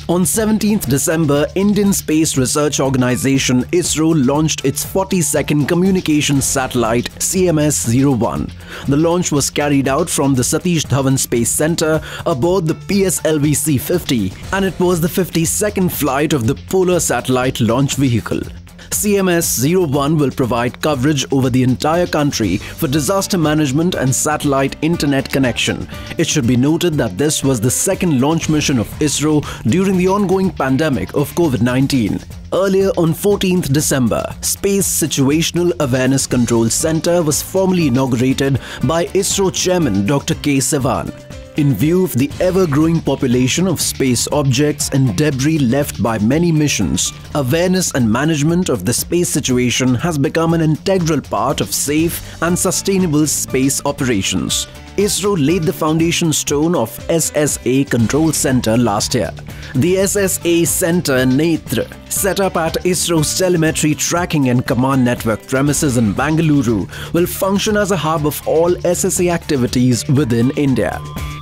On 17th December, Indian Space Research Organisation ISRO launched its 42nd communications satellite CMS-01. The launch was carried out from the Satish Dhawan Space Centre aboard the PSLV C-50, and it was the 52nd flight of the Polar Satellite Launch Vehicle. CMS-01 will provide coverage over the entire country for disaster management and satellite internet connection. It should be noted that this was the second launch mission of ISRO during the ongoing pandemic of COVID-19. Earlier on 14th December, Space Situational Awareness Control Center was formally inaugurated by ISRO Chairman Dr. K. Sivan. In view of the ever-growing population of space objects and debris left by many missions, awareness and management of the space situation has become an integral part of safe and sustainable space operations. ISRO laid the foundation stone of SSA Control Center last year. The SSA Center Netra, set up at ISRO's Telemetry Tracking and Command Network premises in Bengaluru, will function as a hub of all SSA activities within India.